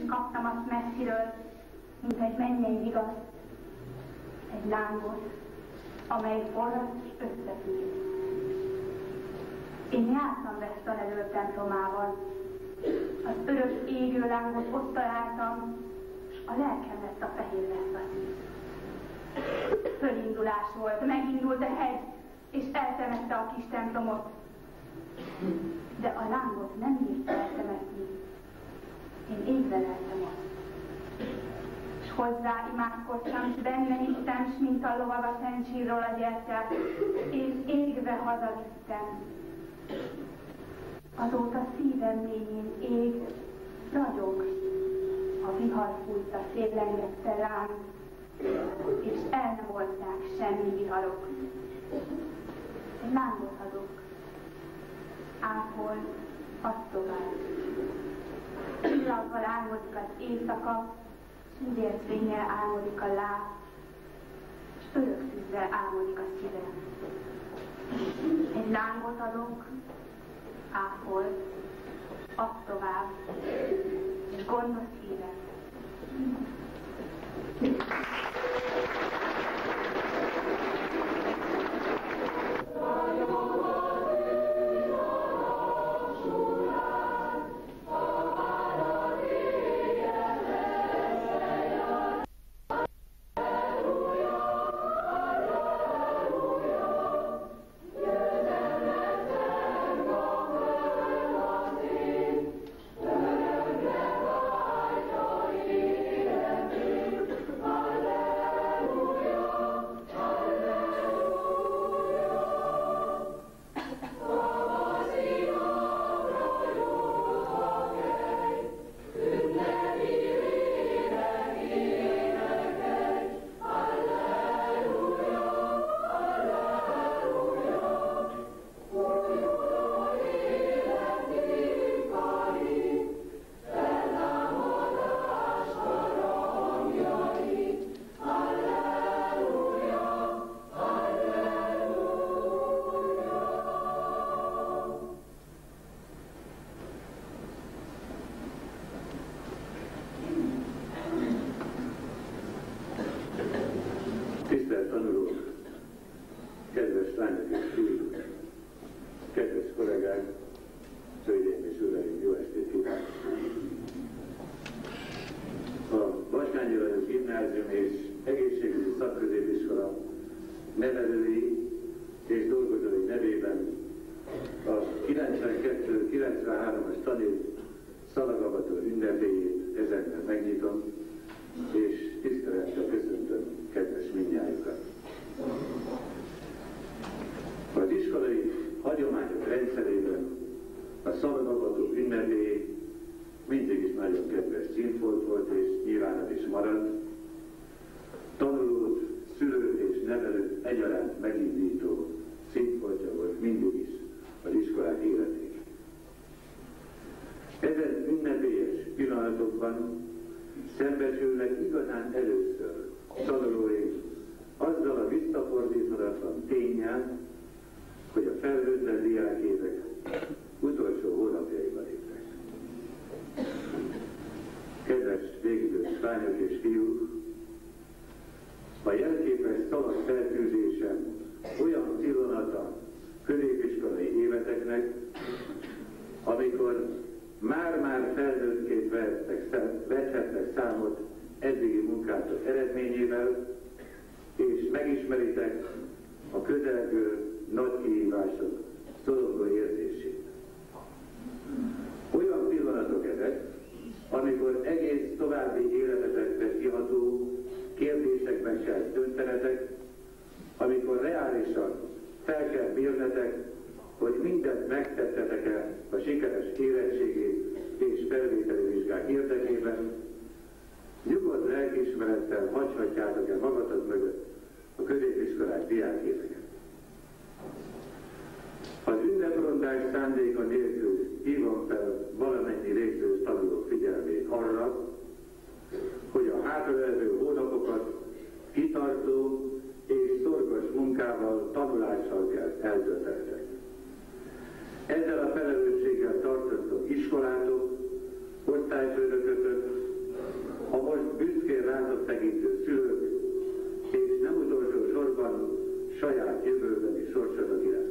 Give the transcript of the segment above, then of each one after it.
is kaptam azt messziről, mint egy mennyei vigaszt, egy lángot, amely forrad és összefűt. Én jártam Vesztahelő templomában, az örök égő lángot ott találtam, és a lelkem lett a fehér vesztahéj. Fölindulás volt, megindult a hegy, és eltemette a kis templomot. De a lángot nem bírta eltemetni. Én égve leltem ott. És hozzá imádkoztam, s benne hittem, s mint a lovag a szent sírról a gyertyát, én égve hazavittem. Azóta szívem mélyén ég, ragyog, a vihar fújta, széllengette rám, és el nem volták semmi viharok. Lángot adok, ápol, add tovább. Csillaggal álmodik az éjszaka, s ügyércvénnyel álmodik a láb, s örök szűzzel álmodik a szívem. Egy lángot adok, ápol, add tovább, és gondos szívem. Tisztelt tanulók, kedves lányok és fiúk, kedves kollégák, hölgyeim és uraim, jó estét kívánok! A Baskányi Lajos Gimnázium és Egészségügyi Szakközépiskola nevelői és dolgozói nevében a 92-93-as tanév szalagavató ünnepéjét ezennel megnyitom, és tisztelettel köszöntöm kedves mindnyájukat. Az iskolai hagyományok rendszerében a szalagavató ünnepély mindig is nagyon kedves színfolt volt, és nyilván az is marad. Tanulót, szülőt és nevelőt egyaránt megindító színfoltja volt mindig is az iskolák életének. Ezen ünnepélyes pillanatokban szembesülnek igazán először tanulóink azzal a visszafordíthatatlan ténnyel, hogy a felhőtlen diákévek utolsó hónapjaiban lépnek. Kedves végzős lányok és fiúk, a jelképes szalag feltűzése olyan pillanata középiskolai éveteknek, amikor már-már felnőttként vethetnek számot eddigi munkátok eredményével, és megismeritek a közelgő nagy kihívások szorongó érzését. Olyan pillanatok ezek, amikor egész további életetekre kiható kérdésekben kell döntenetek, amikor reálisan fel kell mérnetek, hogy mindent megtettetek-e a sikeres érettségi és felvételi vizsgák érdekében, nyugodt lelkiismerettel hagyhatjátok-e magatok mögött a középiskolás diákéveket. Az ünneprondás szándéka nélkül hívom fel valamennyi részlős tanulók figyelmét arra, hogy a hátralévő hónapokat kitartó és szorgos munkával, tanulással kell eltöltenetek. Ezzel a felelősséggel tartoztok iskolátok, osztályfőnökötök, gyermekot tekintő szülők, és nem utolsó sorban saját jövőbeni sorsodat iránt.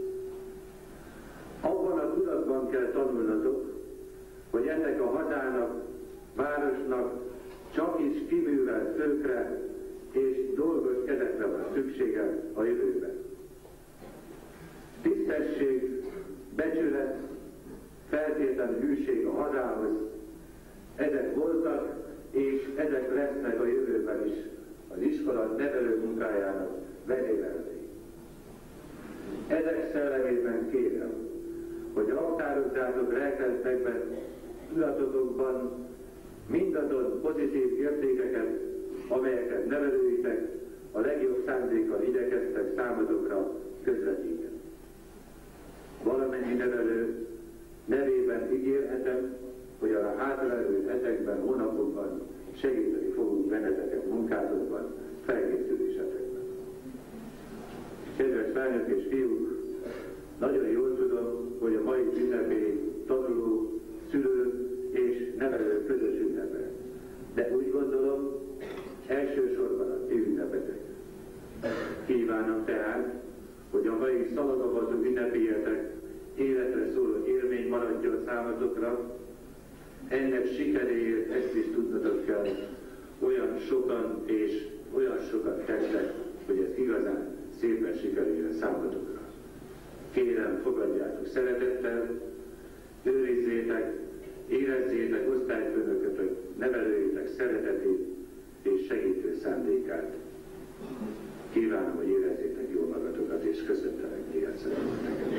Abban a tudatban kell tanulnatok, hogy ennek a hazának, városnak csak is kiművelt főkre és dolgos kezekre van szüksége a jövőben. Tisztesség, becsület, feltétlenül hűség a hazához, ezek voltak és ezek lesznek a jövőben is az iskola nevelő munkájának vezérelvei. Ezek szellemében kérem, hogy raktározzátok lelketekben, tudatotokban mindazon pozitív értékeket, amelyeket nevelőitek a legjobb szándékkal igyekeztek számotokra közvetíteni. Valamennyi nevelő nevében ígérhetem, hogy a hátralévő hetekben, hónapokban segíteni fogunk benneteket munkátokban, felkészülésetekben. Kedves lányok és fiúk, nagyon jól tudom, hogy a mai ünnepé tanuló, szülő és nevelő közös ünnepe. De úgy gondolom, elsősorban a ti ünnepetek. Kívánom tehát, hogy a mai szaladagazó ünnepélyetek életre szóló élmény maradjon számotokra. Ennek sikeréért ezt is tudnotok kell, olyan sokan és olyan sokat tettek, hogy ez igazán szépen sikerüljön számotokra. Kérem, fogadjátok szeretettel, őrizzétek, érezzétek osztályfőnökötök, nevelőitek szeretetét és segítő szándékát. Kívánom, hogy érezzétek jól magatokat, és köszöntelek ilyen szereteteket.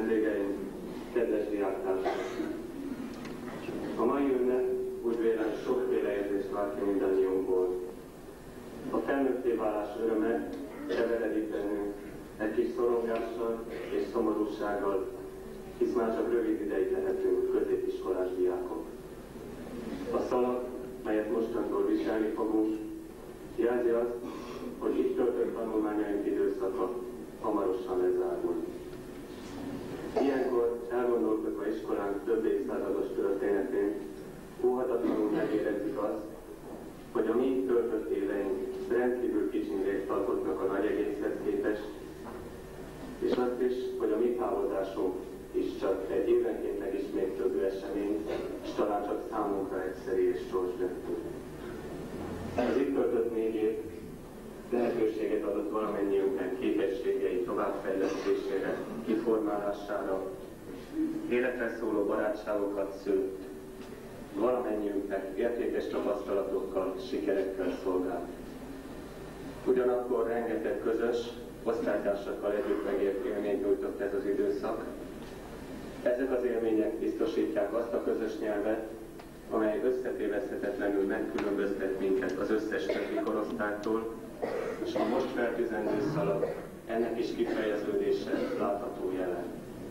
vendégeink, kedves diáktársak! A mai ünnep úgy vélem sokféle érzést vált ki mindannyiunkból. A felnőtté válás öröme keveredik bennünk egy kis szorongással és szomorúsággal, hisz már csak rövid ideig lehetünk középiskolás diákok. A szalag, melyet mostantól viselni fogunk, jelzi azt, hogy itt töltött tanulmányaink időszaka hamarosan lezárul. Ilyenkor elgondolkodva iskolánk több évszázados történetén, óhatatlanul megérezzük azt, hogy a mi töltött éveink rendkívül kicsin részt alkotnak a nagy egészhez képest, és azt is, hogy a mi távozásunk is csak egy évenként megismétlődő esemény, és talán csak számunkra egyszerű és sorsdöntő. Az itt töltött 4 év lehetőséget adott valamennyiünknek képességei továbbfejlesztésére, kiformálására, életre szóló barátságokat szült, valamennyiünknek értékes tapasztalatokkal, sikerekkel szolgált. Ugyanakkor rengeteg közös, osztálytársakkal együtt megért élményt nyújtott ez az időszak. Ezek az élmények biztosítják azt a közös nyelvet, amely összetéveszthetetlenül megkülönböztet minket az összes többi korosztálytól, és a most feltűzendő szalag ennek is kifejeződése látható jelen.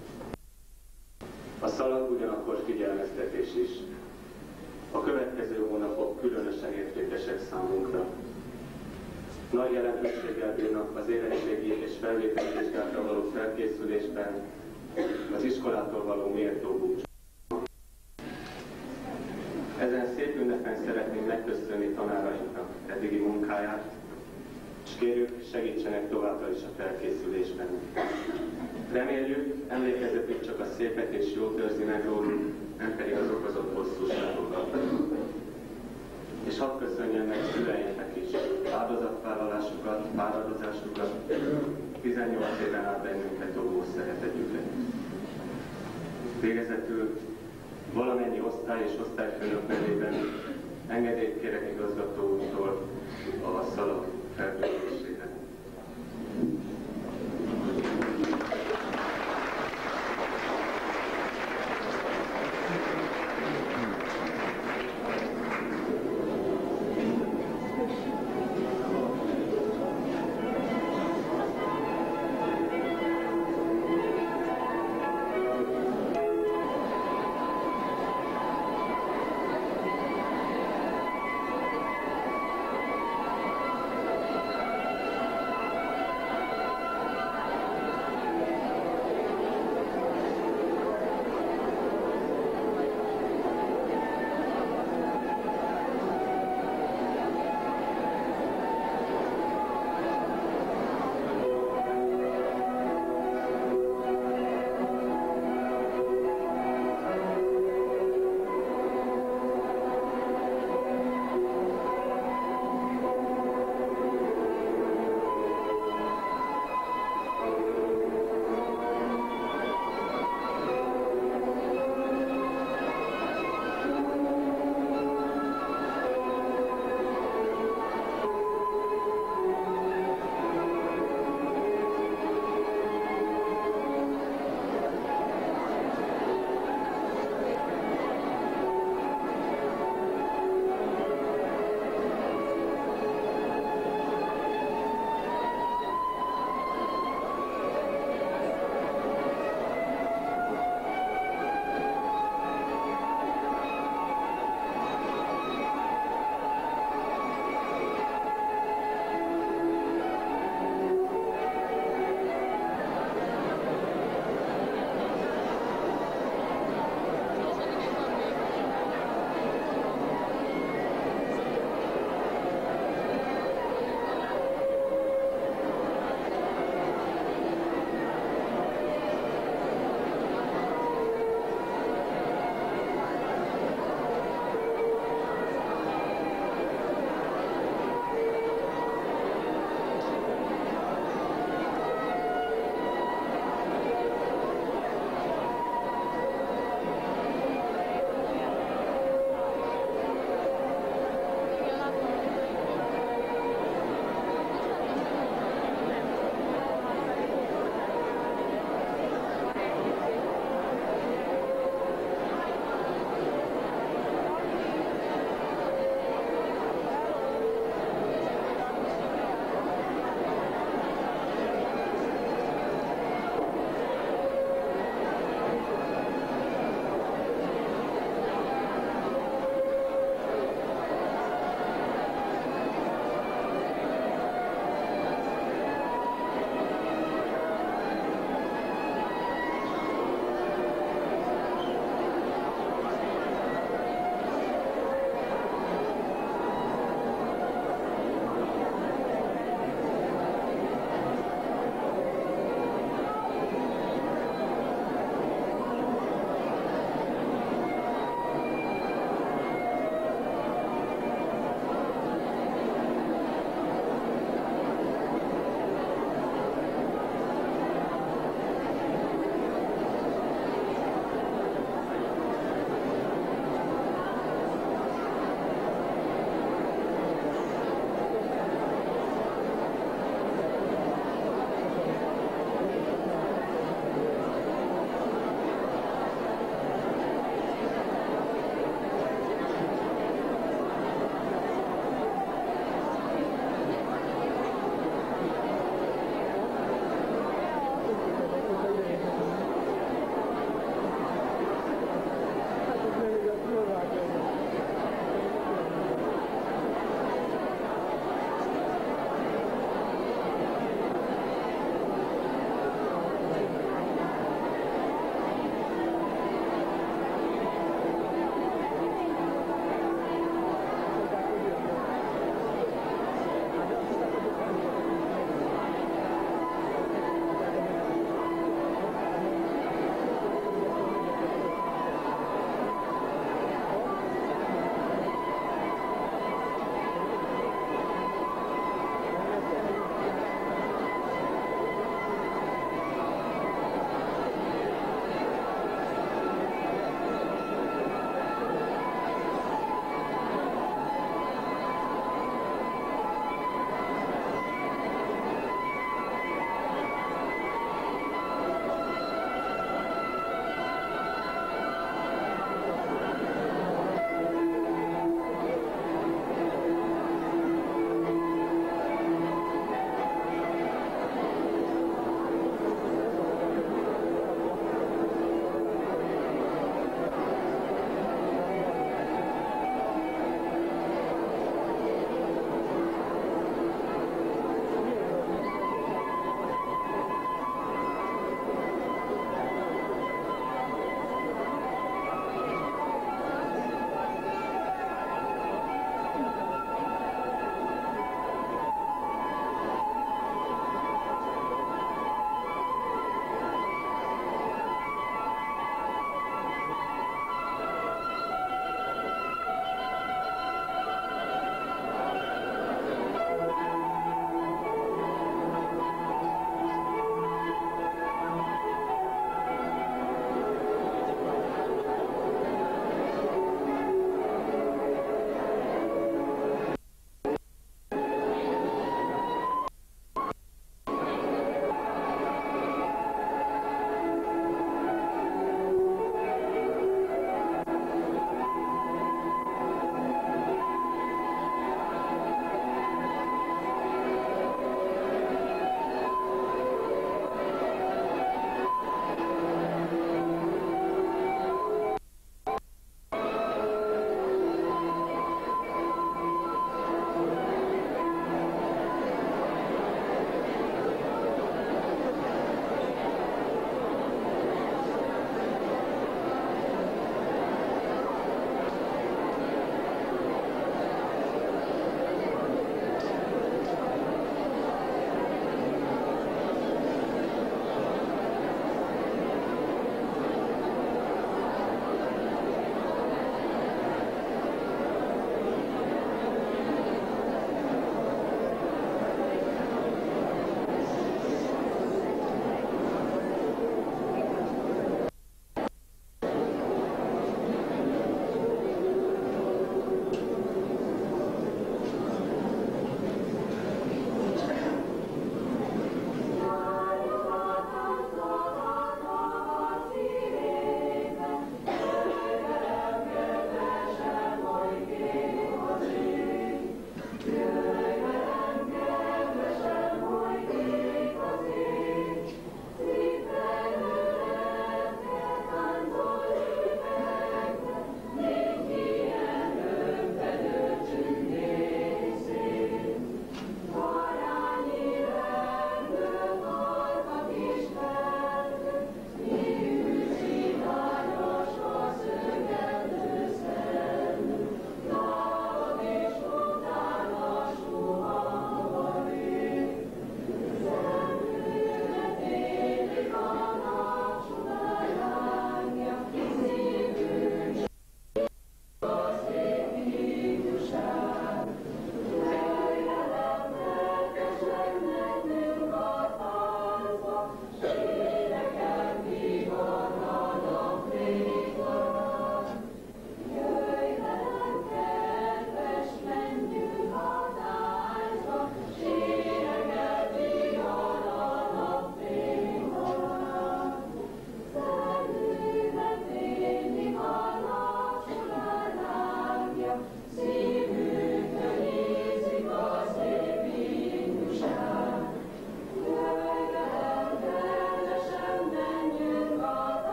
A szalag ugyanakkor figyelmeztetés is. A következő hónapok különösen értékesek számunkra. Nagy jelentőséggel bírnak az érettségi és felvételi vizsgákra való felkészülésben, az iskolától való méltó búcsú. Ezen szép ünnepen szeretném megköszönni tanárainknak eddigi munkáját, és kérjük, segítsenek továbbra is a felkészülésben. Reméljük, emlékezetük csak a szépet és jót őrzi meg rólunk, nem pedig az okozott bosszúságokat. És hadd köszönjem meg szüleinknek is áldozatvállalásukat, fáradozásukat, 18 éven át bennünket óvó szeretetüket. Végezetül valamennyi osztály és osztályfőnök nevében engedélyt kérek igazgató úrtól a szalag feltöltésére.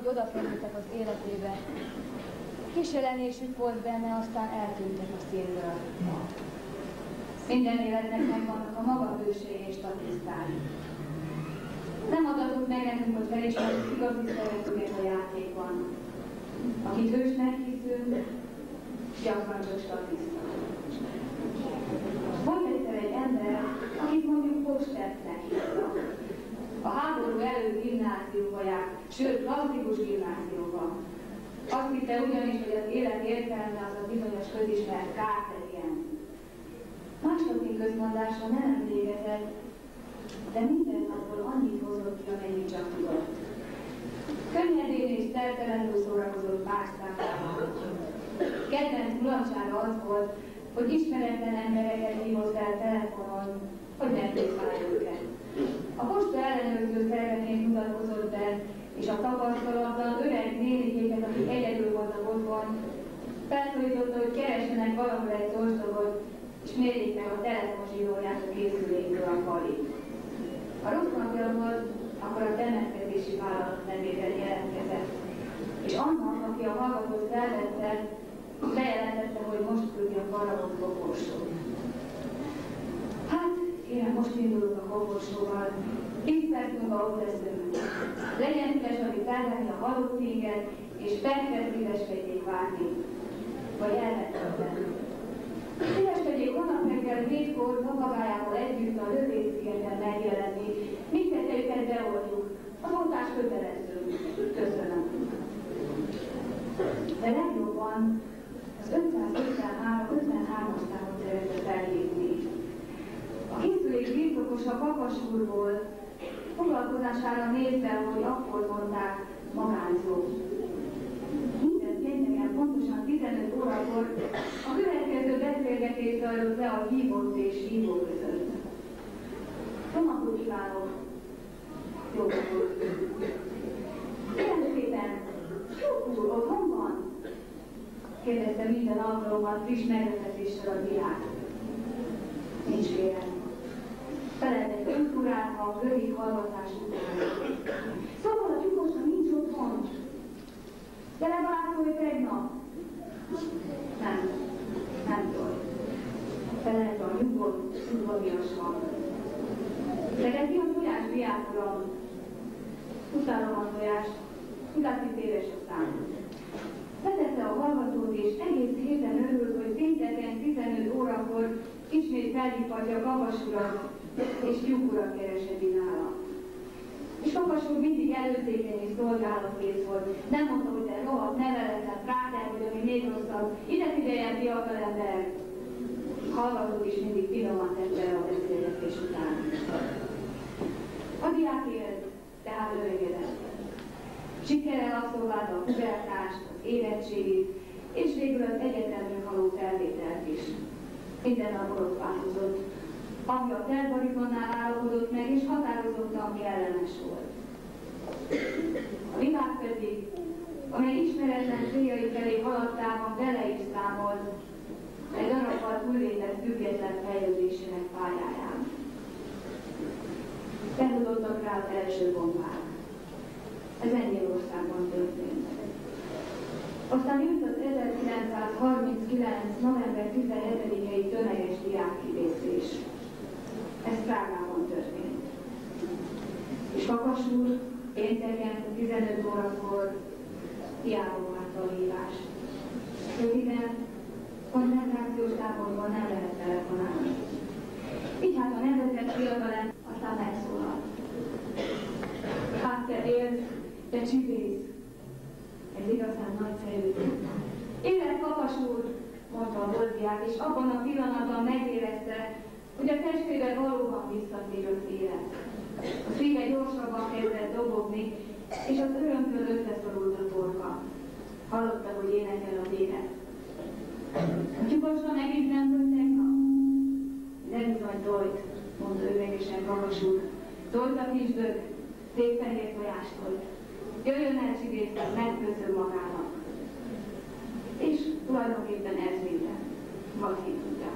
ahogy odakerültek az életébe. Kis jelenésük volt benne, aztán eltűntek a színről. Minden életnek megvannak a maga hősei és statisztái. Nem adatott meg nekünk, hogy felismerjük igazi szeretőket a játékban. Akit hősnek hiszünk, gyakran csak statiszta. Volt egyszer egy ember, akit mondjuk Postertnek hívtak. A háború előtt gimnáziumba járt, sőt, klasszikus gimnáziumban. Azt hitte ugyanis, hogy az élet értelme az a bizonyos közismert Cartesian. Második közmondása nem emlékezett, de minden napból annyit hozott ki, amennyit csak tudott. Könnyedén és szertelenül szórakozott más számával. Kedvenc mulatsága az volt, hogy ismeretlen embereket hívott el telefonon, hogy nem tészálj őket. A posta ellenőrző szerveként mutatkozott be, és a tapasztalatlan öreg nénikéket, akik egyedül voltak otthon, felszólította, hogy keressenek valahol egy ostogot, és mérjék meg a telefonzsinórját a készülékről a falig. Ha rossz napja volt, akkor a temetkezési vállalat nevében jelentkezett, és annak, aki a hallgatót felvette, bejelentette, hogy most küldi a faragott koporsót. Hát, kérem, most indulunk a koporsóval. 10 perc múlva ott leszünk. Legyen szíves, aki felvenni a halott téged, és percet szíveskedjék várni. Vagy elvettetlen. Szíveskedjék holnap reggel 4-kor papagájával együtt a Lövész-szigeten megjelenni. Mindkettőjüket beoldjuk. Az oltás kötelező. Köszönöm. De legjobban az 553-as számot szeretne felhívni. A készülék birtokosa Kakas úrból foglalkozására nézve, hogy akkor mondták, magányzó. Minden pénteken pontosan 15 órakor a következő beszélgetés zajlott le a hívott és hívó között. Jó napot kívánok! Jó napot! Kérem szépen, Sok úr, otthon van? Kérdezte minden alkalommal friss meglepetéssel a diák. Nincs kérem. Feleltek 5 órát a rövid hallgatás után. Szóval a tyúkosa nincs otthon. De legalább szólj tegnap. Nem szólj. Felelte a nyugodt, udvarias hang. Szereti a tojás, diák uram? Utálom a tojást. Tudási téves a szám. Vezette a hallgatót, és egész héten örült, hogy pénteken 15 órakor ismét felhívhatja Kakas urat, és tyúk urat kereseti nála. És Kakas úr mindig előzékeny és szolgálatkész volt. Nem mondta, hogy te rohadt, neveletlen, práter vagy, ami még rosszabb. Ide figyeljen, fiatalember! Hallgatót is mindig finoman tette el a beszélgetés után. A diák élt, tehát öregedett. Sikerrel abszolválta a pubertást, az érettségit, és végül az egyetemről való felvételt is. Minden nap borotváltozott. Hangja a teltbaritonnál állapodott meg, és határozottan kellemes volt. A világ pedig, amely ismeretlen céljai felé haladtában vele is számolt, egy darabbal túllépett független fejlődésének pályáján. Feludottak rá az első bombák. Ez Lengyelországban történt. Aztán jött az 1939. november 17-i tömeges diákkivégzés. Ez Prágában történt. És Kakas úr pénteken 15 órakor hiába várta a hívást. Röviden, koncentrációs táborban nem lehet telefonálni. Így hát a nevezett fiatalember aztán megszólalt. Hát te élsz, de csipész. Ez igazán nagyszerű. Élet Kakas úr, mondta a boldiák, és abban a pillanatban megérezte, hogy a testébe valóban visszatér az élet. A szíve gyorsabban kezdett dobogni, és az örömtől összeszorult a torka. Hallotta, hogy énekel a vénet. A tyúkosra megint nem volt tegnap? De bizony Dojt, mondta üvegesen Kakas úr. Dojt a kisdög, szép fehér tojástolt. Jöjjön el csibészre, megköszön magának. És tulajdonképpen ez minden. Valaki tudja.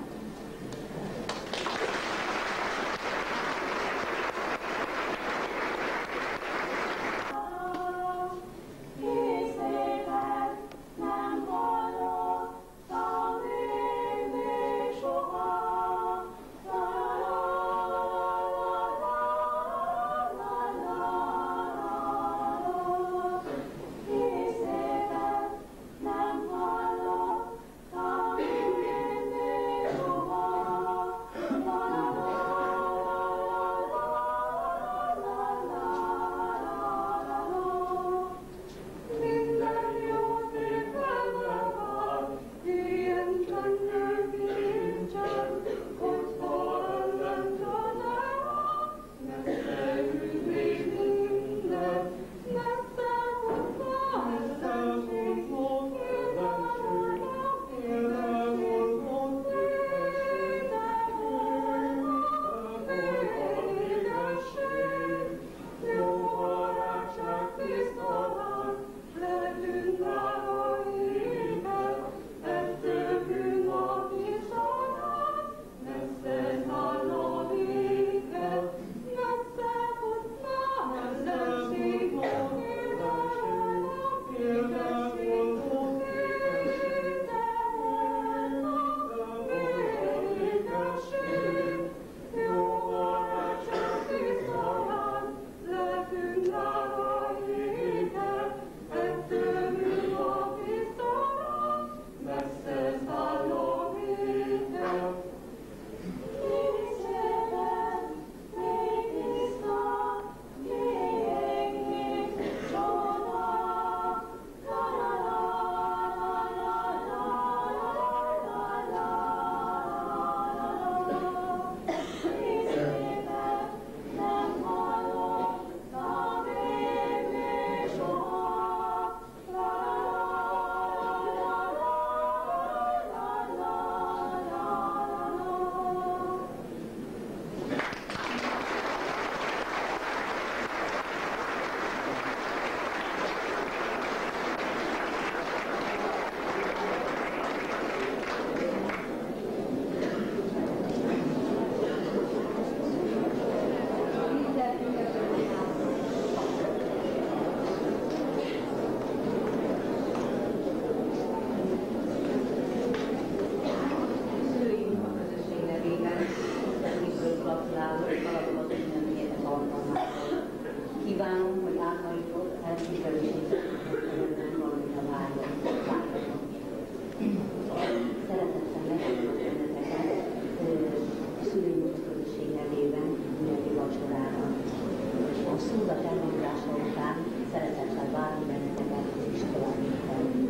kívánom, hogy álmaitok elkísérlésítettek valamit a vágyat. Szeretettel meghívok benneteket szülői közösség nevében ünnepi vacsorára. A szózat elmondása után szeretettel várni benneteket az iskolában.